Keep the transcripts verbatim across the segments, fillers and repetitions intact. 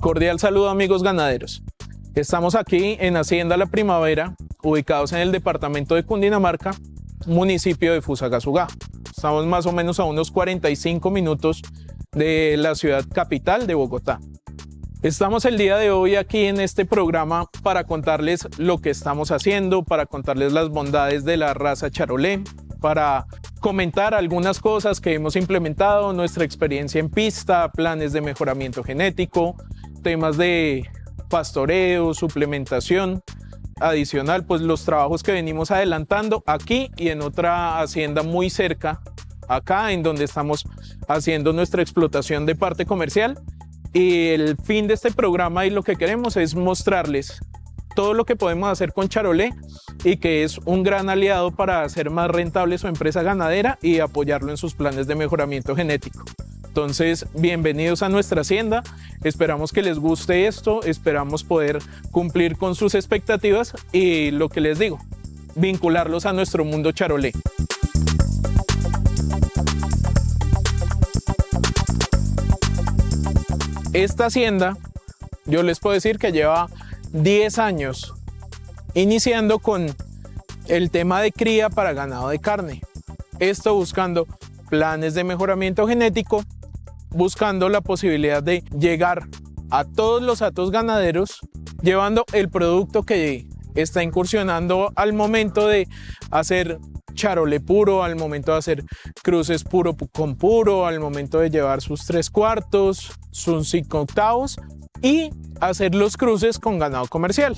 Cordial saludo, amigos ganaderos. Estamos aquí en Hacienda La Primavera, ubicados en el departamento de Cundinamarca, municipio de Fusagasugá. Estamos más o menos a unos cuarenta y cinco minutos de la ciudad capital de Bogotá. Estamos el día de hoy aquí en este programa para contarles lo que estamos haciendo, para contarles las bondades de la raza Charolais, para comentar algunas cosas que hemos implementado, nuestra experiencia en pista, planes de mejoramiento genético, temas de pastoreo, suplementación, adicional, pues los trabajos que venimos adelantando aquí y en otra hacienda muy cerca, acá en donde estamos haciendo nuestra explotación de parte comercial. Y el fin de este programa y lo que queremos es mostrarles todo lo que podemos hacer con Charolais y que es un gran aliado para hacer más rentable su empresa ganadera y apoyarlo en sus planes de mejoramiento genético. Entonces, bienvenidos a nuestra hacienda, esperamos que les guste esto, esperamos poder cumplir con sus expectativas y lo que les digo, vincularlos a nuestro mundo Charolais. Esta hacienda, yo les puedo decir que lleva diez años, iniciando con el tema de cría para ganado de carne. Esto buscando planes de mejoramiento genético, buscando la posibilidad de llegar a todos los hatos ganaderos, llevando el producto que está incursionando al momento de hacer Charolais puro, al momento de hacer cruces puro con puro, al momento de llevar sus tres cuartos, sus cinco octavos y hacer los cruces con ganado comercial.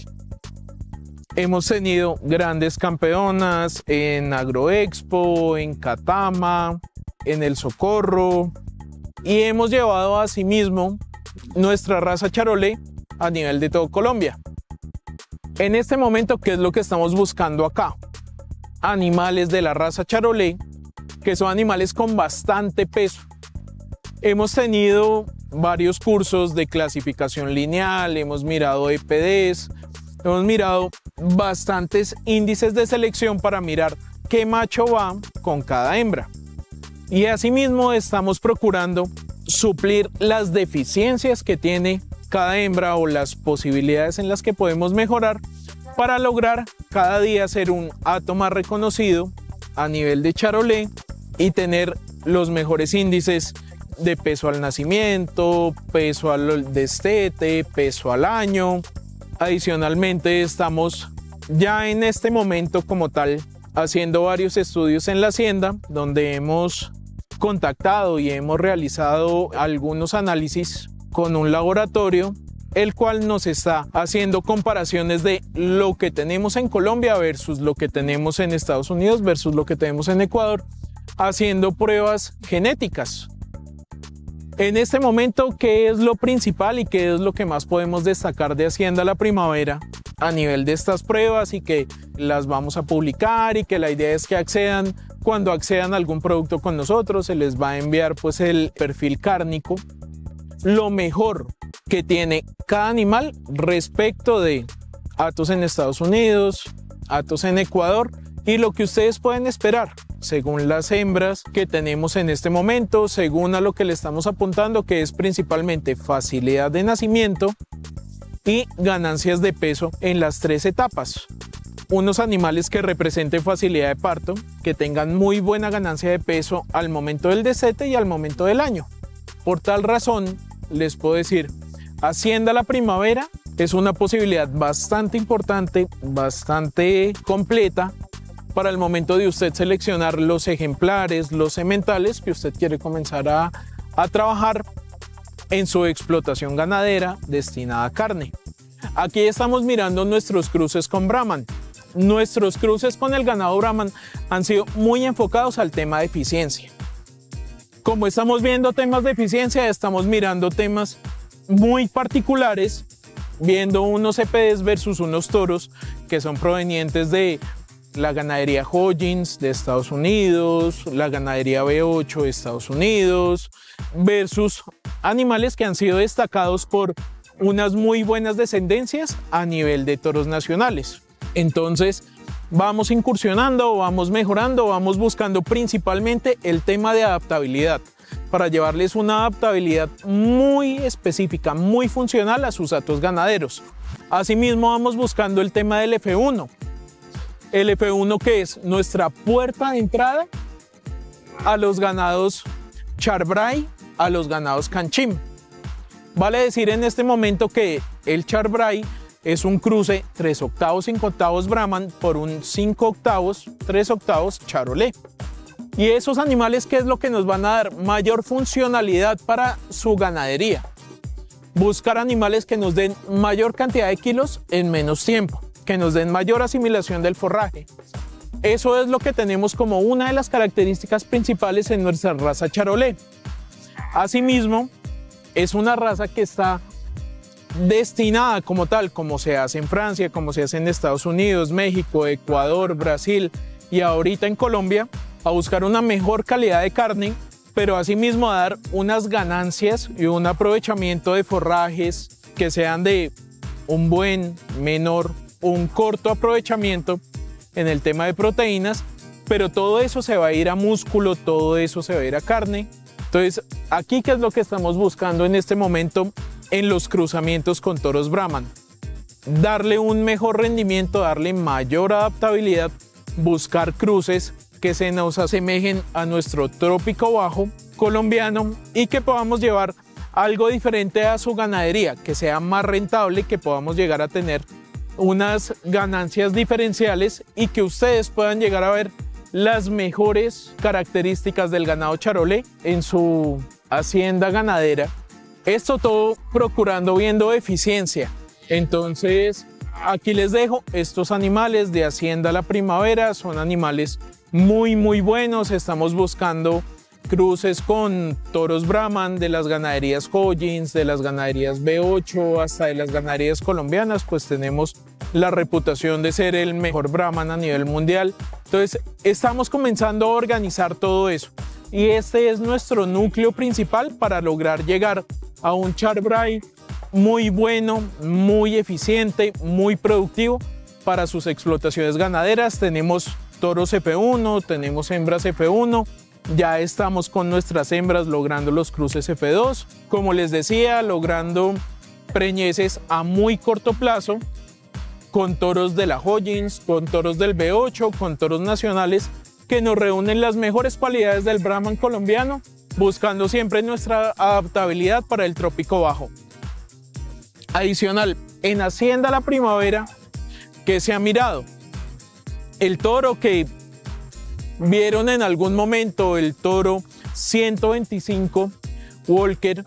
Hemos tenido grandes campeonas en Agroexpo, en Catama, en El Socorro y hemos llevado asimismo nuestra raza Charolais a nivel de todo Colombia. En este momento, ¿qué es lo que estamos buscando acá? Animales de la raza Charolais, que son animales con bastante peso. Hemos tenido varios cursos de clasificación lineal, hemos mirado E P Ds, hemos mirado bastantes índices de selección para mirar qué macho va con cada hembra. Y asimismo estamos procurando suplir las deficiencias que tiene cada hembra o las posibilidades en las que podemos mejorar para lograr cada día ser un hato más reconocido a nivel de Charolais y tener los mejores índices de peso al nacimiento, peso al destete, peso al año. Adicionalmente estamos ya en este momento como tal haciendo varios estudios en la hacienda donde hemos contactado y hemos realizado algunos análisis con un laboratorio el cual nos está haciendo comparaciones de lo que tenemos en Colombia versus lo que tenemos en Estados Unidos versus lo que tenemos en Ecuador, haciendo pruebas genéticas. En este momento, ¿qué es lo principal y qué es lo que más podemos destacar de Hacienda La Primavera a nivel de estas pruebas y que las vamos a publicar y que la idea es que accedan, cuando accedan a algún producto con nosotros, se les va a enviar pues el perfil cárnico, lo mejor que tiene cada animal respecto de hatos en Estados Unidos, hatos en Ecuador y lo que ustedes pueden esperar según las hembras que tenemos en este momento, según a lo que le estamos apuntando, que es principalmente facilidad de nacimiento y ganancias de peso en las tres etapas. Unos animales que representen facilidad de parto, que tengan muy buena ganancia de peso al momento del destete y al momento del año. Por tal razón, les puedo decir, Hacienda La Primavera es una posibilidad bastante importante, bastante completa para el momento de usted seleccionar los ejemplares, los sementales que usted quiere comenzar a, a trabajar en su explotación ganadera destinada a carne. Aquí estamos mirando nuestros cruces con Brahman. Nuestros cruces con el ganado Brahman han sido muy enfocados al tema de eficiencia. Como estamos viendo temas de eficiencia, estamos mirando temas muy particulares, viendo unos E P Ds versus unos toros que son provenientes de la ganadería Hodgins de Estados Unidos, la ganadería B ocho de Estados Unidos, versus animales que han sido destacados por unas muy buenas descendencias a nivel de toros nacionales. Entonces, vamos incursionando, vamos mejorando, vamos buscando principalmente el tema de adaptabilidad. para llevarles una adaptabilidad muy específica, muy funcional a sus hatos ganaderos. Asimismo, vamos buscando el tema del F uno. El F uno, que es nuestra puerta de entrada a los ganados Char-Bray, a los ganados Canchim. Vale decir en este momento que el Char-Bray es un cruce tres octavos, cinco octavos Brahman por un cinco octavos, tres octavos Charolais. Y esos animales, ¿qué es lo que nos van a dar? Mayor funcionalidad para su ganadería. Buscar animales que nos den mayor cantidad de kilos en menos tiempo, que nos den mayor asimilación del forraje. Eso es lo que tenemos como una de las características principales en nuestra raza Charolais. Asimismo, es una raza que está destinada como tal, como se hace en Francia, como se hace en Estados Unidos, México, Ecuador, Brasil y ahorita en Colombia, a buscar una mejor calidad de carne, pero asimismo a dar unas ganancias y un aprovechamiento de forrajes que sean de un buen, menor, un corto aprovechamiento en el tema de proteínas, pero todo eso se va a ir a músculo, todo eso se va a ir a carne. Entonces, aquí, ¿qué es lo que estamos buscando en este momento en los cruzamientos con toros Brahman? Darle un mejor rendimiento, darle mayor adaptabilidad, buscar cruces que se nos asemejen a nuestro trópico bajo colombiano y que podamos llevar algo diferente a su ganadería, que sea más rentable, que podamos llegar a tener unas ganancias diferenciales y que ustedes puedan llegar a ver las mejores características del ganado Charolais en su hacienda ganadera. Esto todo procurando viendo eficiencia. Entonces, aquí les dejo estos animales de Hacienda La Primavera. Son animales muy, muy buenos. Estamos buscando cruces con toros Brahman de las ganaderías Hoggins, de las ganaderías B ocho, hasta de las ganaderías colombianas, pues tenemos la reputación de ser el mejor Brahman a nivel mundial. Entonces, estamos comenzando a organizar todo eso. Y este es nuestro núcleo principal para lograr llegar a un Char-Bray muy bueno, muy eficiente, muy productivo para sus explotaciones ganaderas. Tenemos toros F uno, tenemos hembras F uno, ya estamos con nuestras hembras logrando los cruces F dos. Como les decía, logrando preñeces a muy corto plazo con toros de la Hoggins, con toros del B ocho, con toros nacionales que nos reúnen las mejores cualidades del Brahman colombiano, buscando siempre nuestra adaptabilidad para el trópico bajo. Adicional, en Hacienda La Primavera, ¿qué se ha mirado? El toro que vieron en algún momento, el toro ciento veinticinco Walker,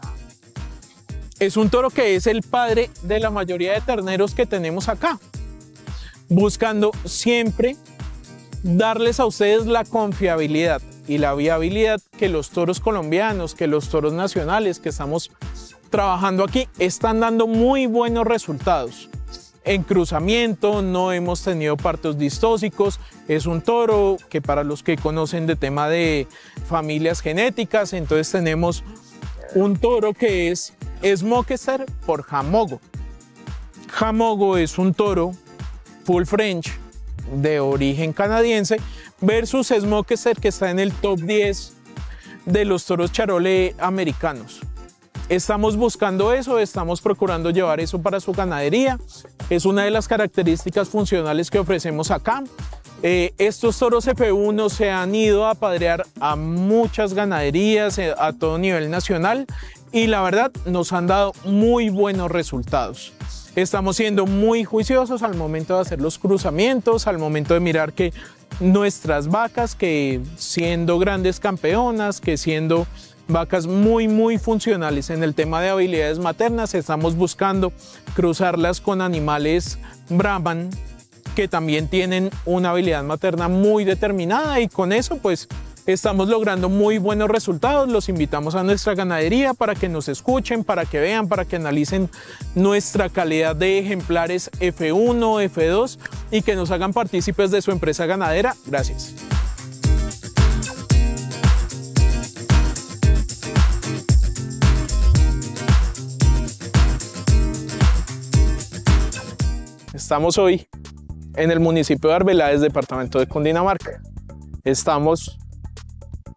es un toro que es el padre de la mayoría de terneros que tenemos acá, buscando siempre darles a ustedes la confiabilidad y la viabilidad que los toros colombianos, que los toros nacionales que estamos trabajando aquí están dando muy buenos resultados. En cruzamiento no hemos tenido partos distóxicos. Es un toro que, para los que conocen de tema de familias genéticas, entonces tenemos un toro que es Smokester por Jamogo. Jamogo es un toro full French de origen canadiense versus Smokester, que está en el top diez de los toros Charolais americanos. Estamos buscando eso, estamos procurando llevar eso para su ganadería. Es una de las características funcionales que ofrecemos acá. Eh, estos toros F uno se han ido a apadrear a muchas ganaderías eh, a todo nivel nacional y la verdad nos han dado muy buenos resultados. Estamos siendo muy juiciosos al momento de hacer los cruzamientos, al momento de mirar que nuestras vacas, que siendo grandes campeonas, que siendo vacas muy muy funcionales en el tema de habilidades maternas, estamos buscando cruzarlas con animales Brahman que también tienen una habilidad materna muy determinada, y con eso pues estamos logrando muy buenos resultados. Los invitamos a nuestra ganadería para que nos escuchen, para que vean, para que analicen nuestra calidad de ejemplares F uno, F dos y que nos hagan partícipes de su empresa ganadera. Gracias. Estamos hoy en el municipio de Arbeláez, departamento de Cundinamarca. Estamos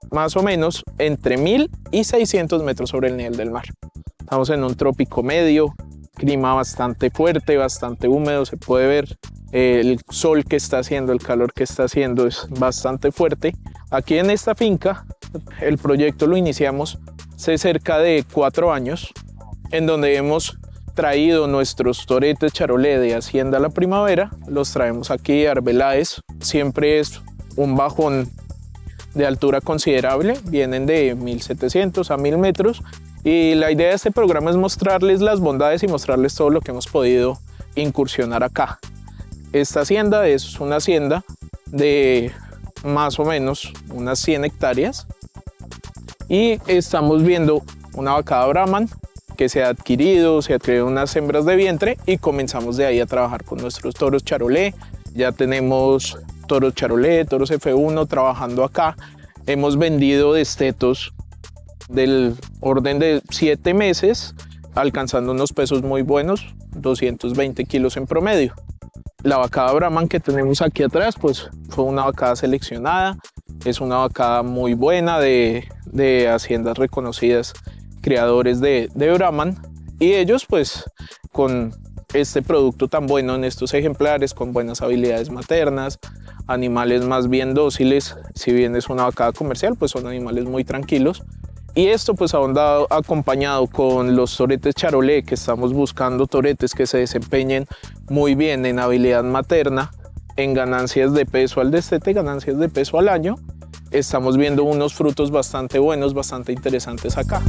más o menos entre mil y seiscientos metros sobre el nivel del mar. Estamos en un trópico medio, clima bastante fuerte, bastante húmedo, se puede ver el sol que está haciendo, el calor que está haciendo es bastante fuerte. Aquí en esta finca, el proyecto lo iniciamos hace cerca de cuatro años, en donde hemos traído nuestros toretes Charolais de Hacienda La Primavera, los traemos aquí a Arbeláez. Siempre es un bajón de altura considerable, vienen de mil setecientos a mil metros, y la idea de este programa es mostrarles las bondades y mostrarles todo lo que hemos podido incursionar acá. Esta hacienda es una hacienda de más o menos unas cien hectáreas y estamos viendo una vacada Brahman que se ha adquirido, se adquirieron unas hembras de vientre y comenzamos de ahí a trabajar con nuestros toros Charolais. Ya tenemos toros Charolais, toros F uno trabajando acá. Hemos vendido destetos del orden de siete meses, alcanzando unos pesos muy buenos, doscientos veinte kilos en promedio. La vacada Brahman que tenemos aquí atrás, pues fue una vacada seleccionada, es una vacada muy buena de, de haciendas reconocidas, criadores de, de Brahman, y ellos pues con este producto tan bueno en estos ejemplares, con buenas habilidades maternas, animales más bien dóciles, si bien es una vacada comercial, pues son animales muy tranquilos. Y esto pues ahondado, acompañado con los toretes Charolais, que estamos buscando toretes que se desempeñen muy bien en habilidad materna, en ganancias de peso al destete, ganancias de peso al año. Estamos viendo unos frutos bastante buenos, bastante interesantes acá.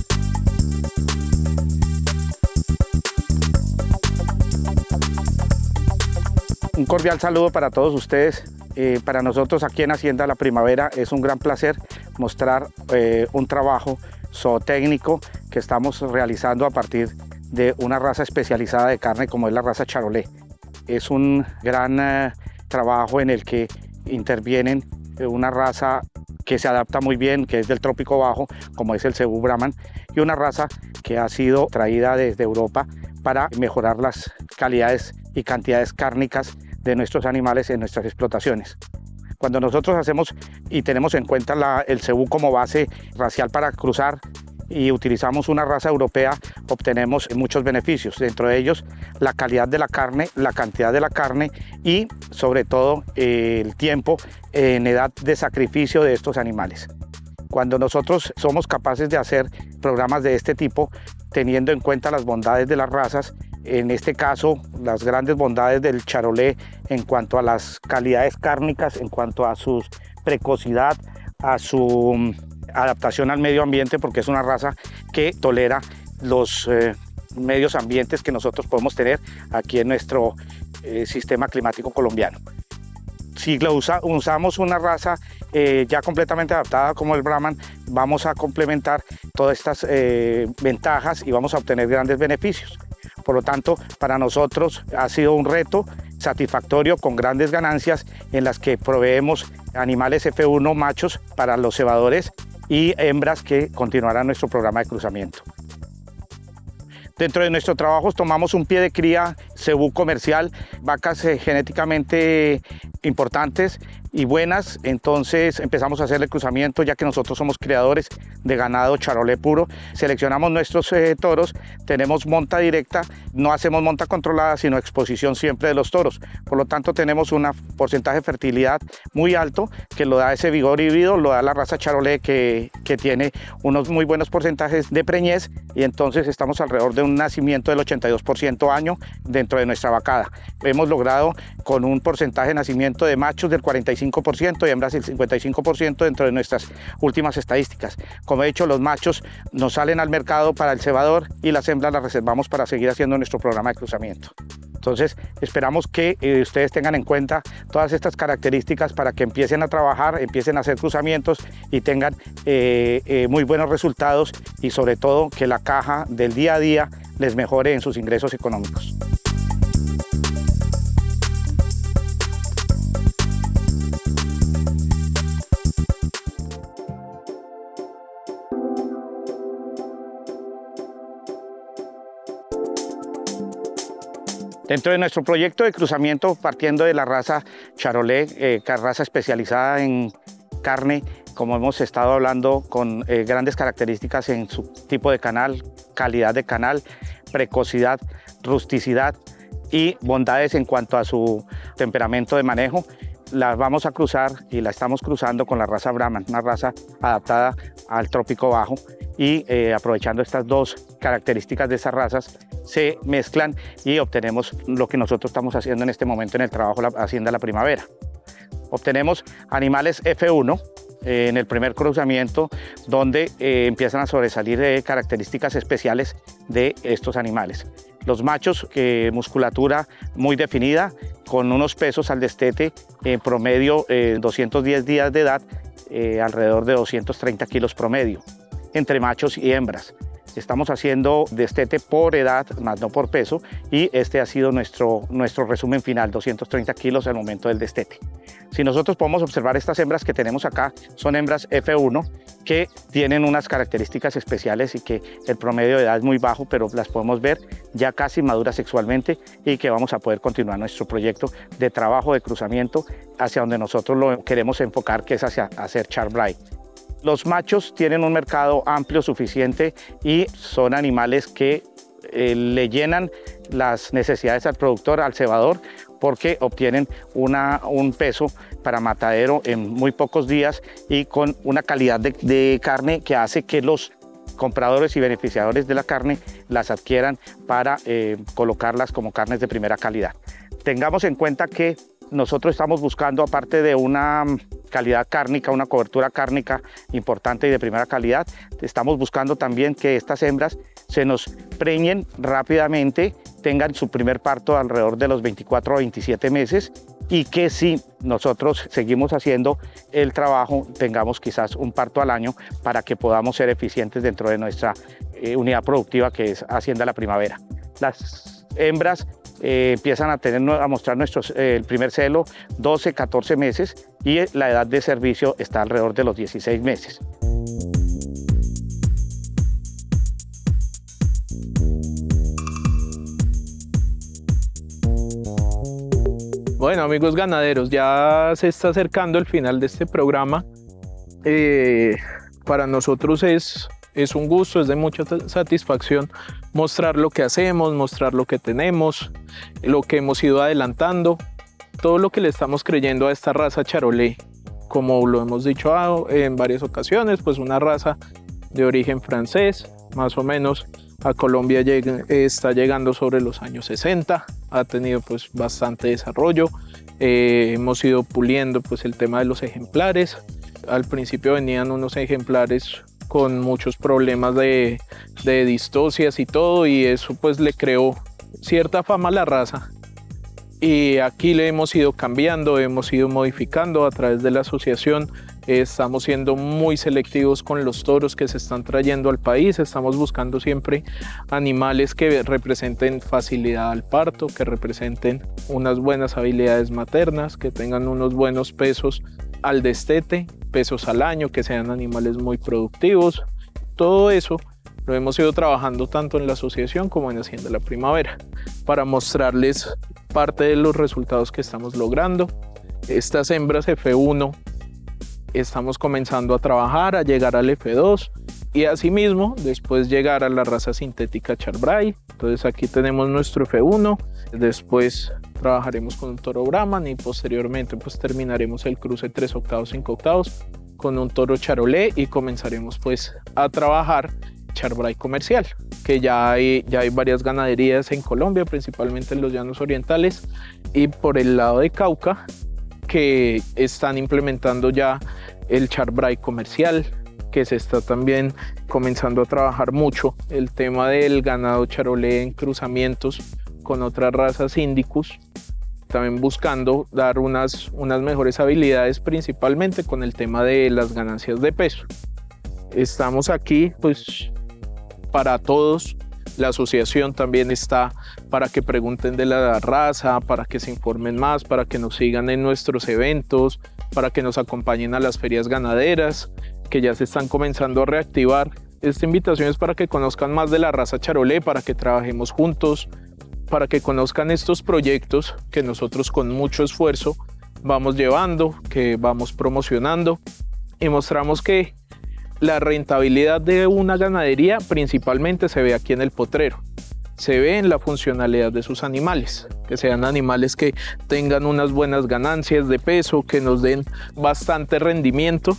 Un cordial saludo para todos ustedes. Eh, para nosotros aquí en Hacienda La Primavera es un gran placer mostrar eh, un trabajo zootécnico que estamos realizando a partir de una raza especializada de carne como es la raza Charolais. Es un gran eh, trabajo en el que intervienen eh, una raza que se adapta muy bien, que es del trópico bajo, como es el Cebú Brahman, y una raza que ha sido traída desde Europa para mejorar las calidades y cantidades cárnicas de nuestros animales en nuestras explotaciones. Cuando nosotros hacemos y tenemos en cuenta la, el cebú como base racial para cruzar y utilizamos una raza europea, obtenemos muchos beneficios, dentro de ellos la calidad de la carne, la cantidad de la carne y sobre todo eh, el tiempo en edad de sacrificio de estos animales. Cuando nosotros somos capaces de hacer programas de este tipo, teniendo en cuenta las bondades de las razas, en este caso las grandes bondades del Charolais en cuanto a las calidades cárnicas, en cuanto a su precocidad, a su adaptación al medio ambiente, porque es una raza que tolera los eh, medios ambientes que nosotros podemos tener aquí en nuestro eh, sistema climático colombiano. Si lo usa, usamos una raza eh, ya completamente adaptada como el Brahman, vamos a complementar todas estas eh, ventajas y vamos a obtener grandes beneficios. Por lo tanto, para nosotros ha sido un reto satisfactorio con grandes ganancias en las que proveemos animales F uno machos para los cebadores y hembras que continuarán nuestro programa de cruzamiento. Dentro de nuestro trabajo tomamos un pie de cría cebú comercial, vacas eh, genéticamente importantes y buenas, entonces empezamos a hacer el cruzamiento ya que nosotros somos criadores de ganado Charolais puro. Seleccionamos nuestros eh, toros, tenemos monta directa, no hacemos monta controlada sino exposición siempre de los toros, por lo tanto tenemos un porcentaje de fertilidad muy alto que lo da ese vigor híbrido, lo da la raza Charolais que, que tiene unos muy buenos porcentajes de preñez y entonces estamos alrededor de un nacimiento del ochenta y dos por ciento año dentro de nuestra vacada. Hemos logrado con un porcentaje de nacimiento de machos del cuarenta y cinco por ciento y hembras del cincuenta y cinco por ciento dentro de nuestras últimas estadísticas. Como he dicho, los machos nos salen al mercado para el cebador y las hembras las reservamos para seguir haciendo nuestro programa de cruzamiento. Entonces esperamos que eh, ustedes tengan en cuenta todas estas características para que empiecen a trabajar, empiecen a hacer cruzamientos y tengan eh, eh, muy buenos resultados y sobre todo que la caja del día a día les mejore en sus ingresos económicos. Dentro de nuestro proyecto de cruzamiento, partiendo de la raza Charolais, eh, raza especializada en carne como hemos estado hablando, con eh, grandes características en su tipo de canal, calidad de canal, precocidad, rusticidad y bondades en cuanto a su temperamento de manejo. La vamos a cruzar y la estamos cruzando con la raza Brahman, una raza adaptada al trópico bajo, y eh, aprovechando estas dos características de esas razas se mezclan y obtenemos lo que nosotros estamos haciendo en este momento en el trabajo La Hacienda La Primavera. Obtenemos animales F uno eh, en el primer cruzamiento, donde eh, empiezan a sobresalir eh, características especiales de estos animales. Los machos, eh, musculatura muy definida, con unos pesos al destete en promedio eh, doscientos diez días de edad, eh, alrededor de doscientos treinta kilos promedio, entre machos y hembras. Estamos haciendo destete por edad, más no por peso, y este ha sido nuestro, nuestro resumen final, doscientos treinta kilos al momento del destete. Si nosotros podemos observar estas hembras que tenemos acá, son hembras F uno que tienen unas características especiales y que el promedio de edad es muy bajo, pero las podemos ver ya casi maduras sexualmente y que vamos a poder continuar nuestro proyecto de trabajo de cruzamiento hacia donde nosotros lo queremos enfocar, que es hacia hacer Char-Braille. Los machos tienen un mercado amplio suficiente y son animales que eh, le llenan las necesidades al productor, al cebador, porque obtienen una, un peso para matadero en muy pocos días y con una calidad de, de carne que hace que los compradores y beneficiadores de la carne las adquieran para eh, colocarlas como carnes de primera calidad. Tengamos en cuenta que nosotros estamos buscando, aparte de una calidad cárnica, una cobertura cárnica importante y de primera calidad, estamos buscando también que estas hembras se nos preñen rápidamente, tengan su primer parto alrededor de los veinticuatro a veintisiete meses, y que si nosotros seguimos haciendo el trabajo tengamos quizás un parto al año para que podamos ser eficientes dentro de nuestra eh, unidad productiva, que es Hacienda La Primavera. Las hembras eh, empiezan a, tener, a mostrar nuestros, eh, el primer celo doce, catorce meses, y la edad de servicio está alrededor de los dieciséis meses. Bueno, amigos ganaderos, ya se está acercando el final de este programa. Eh, para nosotros es, es un gusto, es de mucha satisfacción mostrar lo que hacemos, mostrar lo que tenemos, lo que hemos ido adelantando, todo lo que le estamos creyendo a esta raza Charolais. Como lo hemos dicho en varias ocasiones, pues una raza de origen francés, más o menos. A Colombia llega, está llegando sobre los años sesenta, ha tenido pues bastante desarrollo, eh, hemos ido puliendo pues el tema de los ejemplares. Al principio venían unos ejemplares con muchos problemas de, de distocias y todo, y eso pues le creó cierta fama a la raza. Y aquí le hemos ido cambiando, hemos ido modificando a través de la asociación. Estamos siendo muy selectivos con los toros que se están trayendo al país. Estamos buscando siempre animales que representen facilidad al parto, que representen unas buenas habilidades maternas, que tengan unos buenos pesos al destete, pesos al año, que sean animales muy productivos. Todo eso lo hemos ido trabajando tanto en la asociación como en Hacienda La Primavera para mostrarles parte de los resultados que estamos logrando. Estas hembras F uno estamos comenzando a trabajar, a llegar al F dos y asimismo después llegar a la raza sintética Char-Braille. Entonces aquí tenemos nuestro F uno, después trabajaremos con un toro Brahman y posteriormente pues terminaremos el cruce tres octavos, cinco octavos con un toro Charolais y comenzaremos pues a trabajar Char-Braille comercial, que ya hay, ya hay varias ganaderías en Colombia, principalmente en los llanos orientales y por el lado de Cauca, que están implementando ya el Char-Braille comercial, que se está también comenzando a trabajar mucho el tema del ganado Charolais en cruzamientos con otras razas Indicus, también buscando dar unas, unas mejores habilidades, principalmente con el tema de las ganancias de peso. Estamos aquí pues para todos. La asociación también está para que pregunten de la raza, para que se informen más, para que nos sigan en nuestros eventos, para que nos acompañen a las ferias ganaderas, que ya se están comenzando a reactivar. Esta invitación es para que conozcan más de la raza Charolais, para que trabajemos juntos, para que conozcan estos proyectos que nosotros con mucho esfuerzo vamos llevando, que vamos promocionando y mostramos que la rentabilidad de una ganadería principalmente se ve aquí en el potrero. Se ve en la funcionalidad de sus animales, que sean animales que tengan unas buenas ganancias de peso, que nos den bastante rendimiento,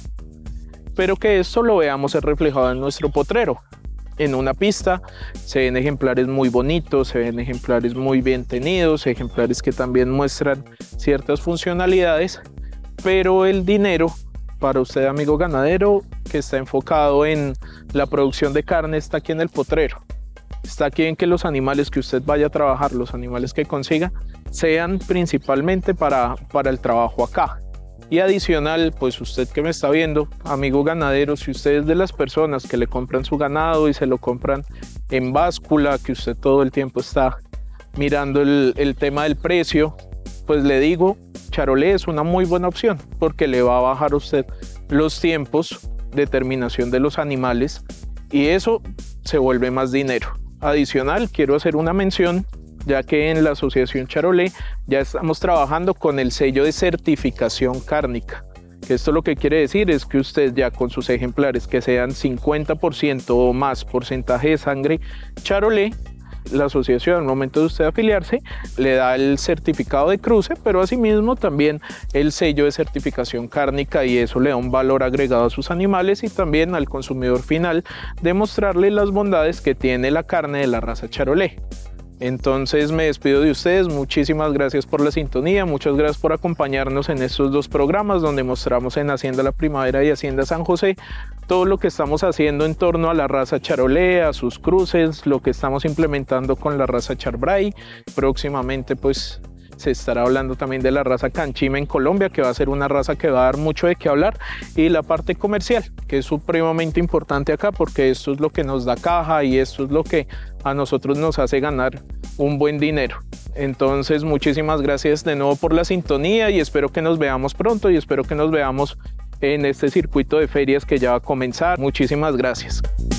pero que esto lo veamos reflejado en nuestro potrero. En una pista se ven ejemplares muy bonitos, se ven ejemplares muy bien tenidos, ejemplares que también muestran ciertas funcionalidades, pero el dinero para usted, amigo ganadero, que está enfocado en la producción de carne, está aquí en el potrero. Está aquí en que los animales que usted vaya a trabajar, los animales que consiga, sean principalmente para, para el trabajo acá. Y adicional, pues usted que me está viendo, amigo ganadero, si usted es de las personas que le compran su ganado y se lo compran en báscula, que usted todo el tiempo está mirando el, el tema del precio, pues le digo, Charolais es una muy buena opción porque le va a bajar a usted los tiempos de terminación de los animales y eso se vuelve más dinero. Adicional, quiero hacer una mención, ya que en la Asociación Charolais ya estamos trabajando con el sello de certificación cárnica. Que esto lo que quiere decir es que usted ya con sus ejemplares que sean cincuenta por ciento o más porcentaje de sangre Charolais, la asociación al momento de usted afiliarse le da el certificado de cruce, pero asimismo también el sello de certificación cárnica y eso le da un valor agregado a sus animales y también al consumidor final demostrarle las bondades que tiene la carne de la raza Charolais. Entonces me despido de ustedes, muchísimas gracias por la sintonía, muchas gracias por acompañarnos en estos dos programas donde mostramos en Hacienda La Primavera y Hacienda San José todo lo que estamos haciendo en torno a la raza Charolais, a sus cruces, lo que estamos implementando con la raza Char-Bray. Próximamente pues se estará hablando también de la raza Canchime en Colombia, que va a ser una raza que va a dar mucho de qué hablar, y la parte comercial, que es supremamente importante acá porque esto es lo que nos da caja y esto es lo que a nosotros nos hace ganar un buen dinero. Entonces muchísimas gracias de nuevo por la sintonía y espero que nos veamos pronto y espero que nos veamos en este circuito de ferias que ya va a comenzar. Muchísimas gracias.